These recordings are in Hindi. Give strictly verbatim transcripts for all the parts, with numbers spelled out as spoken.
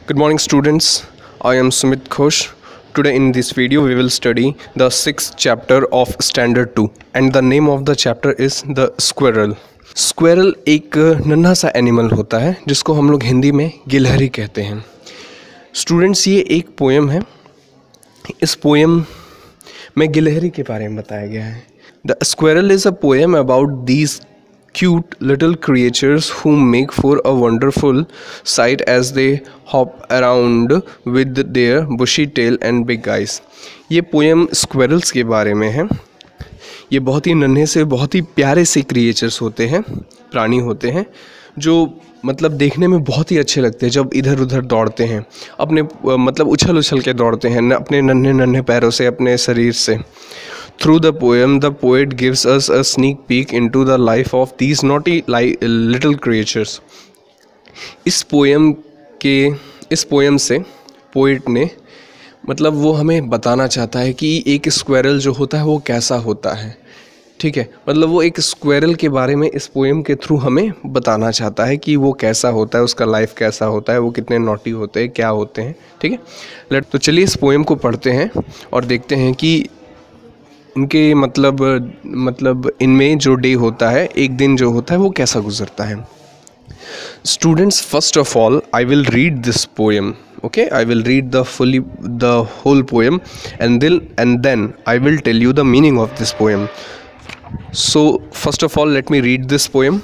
Good morning students, I am Sumit Ghosh. Today in this video we will study the sixth chapter of standard two and the name of the chapter is the squirrel. Squirrel एक नन्हा सा एनिमल होता है जिसको हम लोग हिंदी में गिलहरी कहते हैं. स्टूडेंट्स ये एक पोएम है. इस पोएम में गिलहरी के बारे में बताया गया है. The squirrel is a poem about these cute little creatures who make for a wonderful sight as they hop around with their bushy tail and big eyes. ये पोएम स्क्वेरल्स के बारे में है. ये बहुत ही नन्हे से बहुत ही प्यारे से क्रिएचर्स होते हैं, प्राणी होते हैं जो मतलब देखने में बहुत ही अच्छे लगते हैं जब इधर उधर दौड़ते हैं, अपने मतलब उछल उछल के दौड़ते हैं अपने नन्हे नन्हे पैरों से, अपने शरीर से. Through the poem, the poet gives us a sneak peek into the life of these naughty little creatures. इस पोएम के इस पोएम से पोएट ने मतलब वो हमें बताना चाहता है कि एक स्क्वेरल जो होता है वो कैसा होता है. ठीक है, मतलब वो एक स्क्वेरल के बारे में इस पोएम के थ्रू हमें बताना चाहता है कि वो कैसा होता है, उसका लाइफ कैसा होता है, वो कितने नॉटी होते हैं, क्या होते हैं. ठीक है, लेट तो चलिए इस पोएम को पढ़ते हैं और देखते हैं कि उनके मतलब मतलब इनमें जो डे होता है, एक दिन जो होता है वो कैसा गुजरता है. Students, first of all I will read this poem. okay I will read the fully the whole poem and then and then I will tell you the meaning of this poem. So first of all let me read this poem.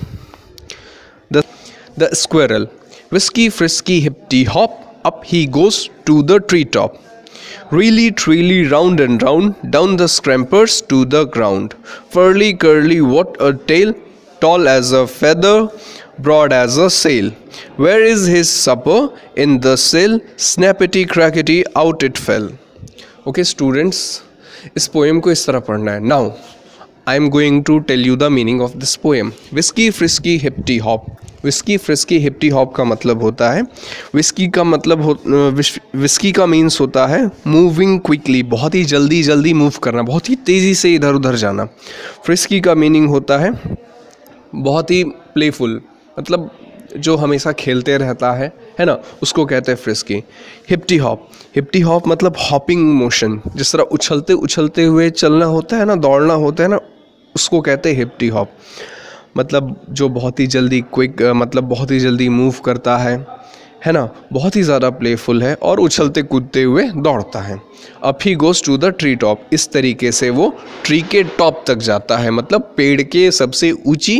the the squirrel, frisky frisky hippity hop, up he goes to the treetop. Really truly round and round, down the scrampers to the ground. Furly curly what a tail, tall as a feather, broad as a sail. Where is his supper? In the cell, snappity crackety out it fell. Okay students, इस पोएम को इस तरह पढ़ना है. Now I am going to tell you the meaning of this poem. Whisky frisky hippity hop. Whisky frisky hippity hop का मतलब होता है, विस्की का मतलब हो विस्की का मीन्स होता है मूविंग क्विकली, बहुत ही जल्दी जल्दी मूव करना, बहुत ही तेज़ी से इधर उधर जाना. फ्रिस्की का मीनिंग होता है बहुत ही प्लेफुल, मतलब जो हमेशा खेलते रहता है है ना, उसको कहते हैं frisky. Hippity hop, hippity hop मतलब हॉपिंग मोशन, जिस तरह उछलते उछलते हुए चलना होता है ना, दौड़ना होता है ना, उसको कहते हैं हिप्टी हॉप. मतलब जो बहुत ही जल्दी क्विक मतलब बहुत ही जल्दी मूव करता है है ना, बहुत ही ज़्यादा प्लेफुल है और उछलते कूदते हुए दौड़ता है. Up he goes to the tree top, इस तरीके से वो ट्री के टॉप तक जाता है, मतलब पेड़ के सबसे ऊंची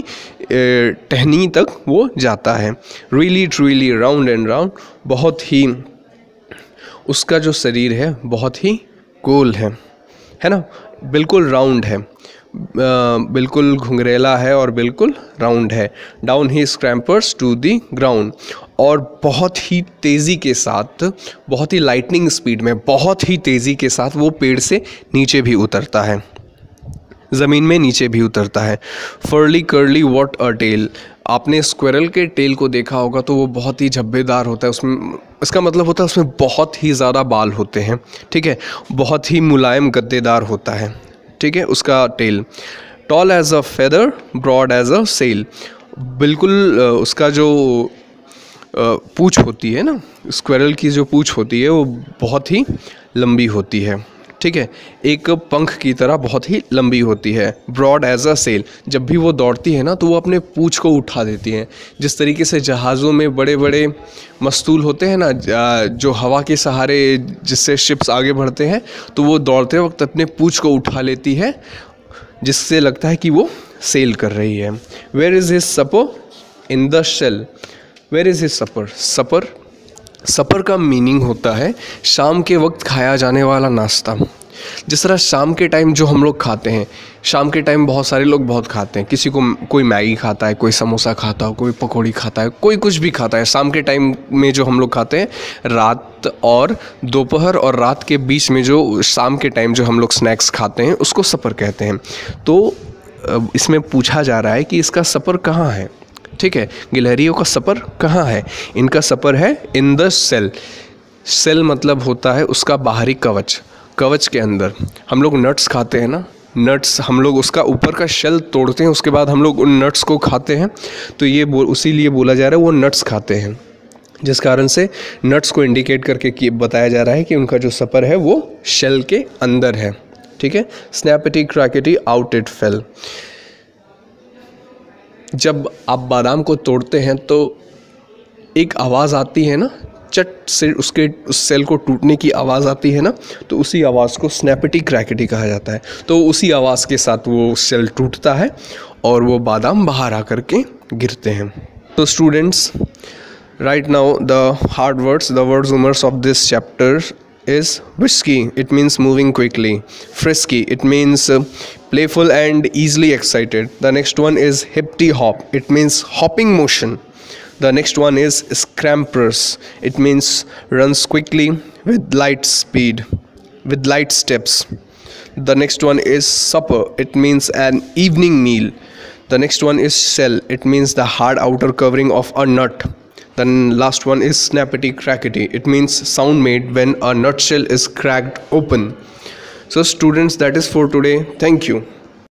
टहनी तक वो जाता है. Really truly round and round, बहुत ही उसका जो शरीर है बहुत ही गोल है है ना, बिल्कुल राउंड है, बिल्कुल घुंघरेला है और बिल्कुल राउंड है. Down he scampers to the ground, और बहुत ही तेज़ी के साथ, बहुत ही लाइटनिंग स्पीड में, बहुत ही तेज़ी के साथ वो पेड़ से नीचे भी उतरता है, ज़मीन में नीचे भी उतरता है. Furly curly what a tail, आपने स्क्विरल के टेल को देखा होगा तो वो बहुत ही झब्बेदार होता है, उसमें इसका मतलब होता है उसमें बहुत ही ज़्यादा बाल होते हैं. ठीक है, बहुत ही मुलायम गद्देदार होता है. ठीक है, उसका tail. Tall as a feather, broad as a sail, बिल्कुल उसका जो पूँछ होती है ना, स्क्विरल की जो पूँछ होती है वो बहुत ही लंबी होती है. ठीक है, एक पंख की तरह बहुत ही लंबी होती है. ब्रॉड एज अ सेल, जब भी वो दौड़ती है ना तो वो अपने पूँछ को उठा देती हैं, जिस तरीके से जहाज़ों में बड़े बड़े मस्तूल होते हैं ना, जो हवा के सहारे जिससे शिप्स आगे बढ़ते हैं, तो वो दौड़ते वक्त अपने पूँछ को उठा लेती है, जिससे लगता है कि वो सेल कर रही है. Where is his supper? In the shell. Where is his supper? Supper supper का मीनिंग होता है शाम के वक्त खाया जाने वाला नाश्ता. जिस तरह शाम के टाइम जो हम लोग खाते हैं, शाम के टाइम बहुत सारे लोग बहुत खाते हैं, किसी को कोई मैगी खाता है, कोई समोसा खाता है, कोई पकौड़ी खाता है, कोई कुछ भी खाता है. शाम के टाइम में जो हम लोग खाते हैं, रात और दोपहर और रात के बीच में जो शाम के टाइम जो हम लोग स्नैक्स खाते हैं उसको सपर कहते हैं. तो इसमें पूछा जा रहा है कि इसका सपर कहाँ है. ठीक है, गिलहरियों का सपर कहाँ है? इनका सपर है इन द सेल. सेल मतलब होता है उसका बाहरी कवच, कवच के अंदर. हम लोग नट्स खाते हैं ना, नट्स हम लोग उसका ऊपर का शेल तोड़ते हैं, उसके बाद हम लोग उन नट्स को खाते हैं, तो ये उसी लिए बोला जा रहा है वो नट्स खाते हैं. जिस कारण से नट्स को इंडिकेट करके कि बताया जा रहा है कि उनका जो सपर है वो शेल के अंदर है। ठीक है, snappity crackity out it fell. जब आप बादाम को तोड़ते हैं तो एक आवाज़ आती है ना, चट से उसके उस सेल को टूटने की आवाज़ आती है ना, तो उसी आवाज़ को स्नैपेटी क्रैकेटी कहा जाता है। तो उसी आवाज़ के साथ वो सेल टूटता है और वो बादाम बाहर आकर के गिरते हैं। तो students, right now the hard words, the word zoomers of this chapter is whiskey, it means moving quickly. Frisky, it means uh, playful and easily excited. The next one is hippity hop, it means hopping motion. The next one is scrampers, it means runs quickly with light speed, with light steps. The next one is supper, it means an evening meal. The next one is shell, it means the hard outer covering of a nut. Then last one is snappity crackety, it means sound made when a nutshell is cracked open. So students, that is for today. Thank you.